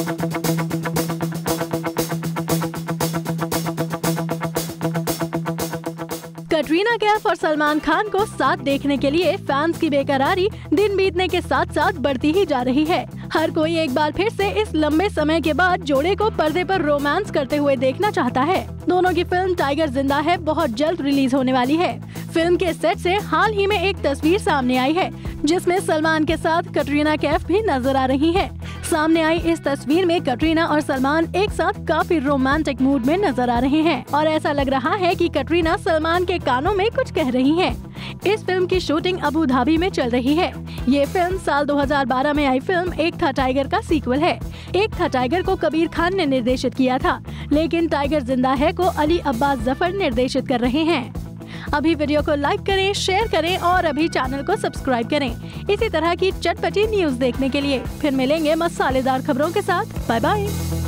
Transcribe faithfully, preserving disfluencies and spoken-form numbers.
कटरीना कैफ और सलमान खान को साथ देखने के लिए फैंस की बेकरारी दिन बीतने के साथ साथ बढ़ती ही जा रही है। हर कोई एक बार फिर से इस लंबे समय के बाद जोड़े को पर्दे पर रोमांस करते हुए देखना चाहता है। दोनों की फिल्म टाइगर जिंदा है बहुत जल्द रिलीज होने वाली है। फिल्म के सेट से हाल ही में एक तस्वीर सामने आई है जिसमें सलमान के साथ कटरीना कैफ भी नजर आ रही है। सामने आई इस तस्वीर में कटरीना और सलमान एक साथ काफी रोमांटिक मूड में नजर आ रहे हैं और ऐसा लग रहा है कि कटरीना सलमान के कानों में कुछ कह रही हैं। इस फिल्म की शूटिंग अबू धाबी में चल रही है। ये फिल्म साल दो हज़ार बारह में आई फिल्म एक था टाइगर का सीक्वल है। एक था टाइगर को कबीर खान ने निर्देशित किया था, लेकिन टाइगर जिंदा है को अली अब्बास जफर निर्देशित कर रहे हैं। अभी वीडियो को लाइक करें, शेयर करें और अभी चैनल को सब्सक्राइब करें इसी तरह की चटपटी न्यूज देखने के लिए। फिर मिलेंगे मसालेदार खबरों के साथ। Bye bye.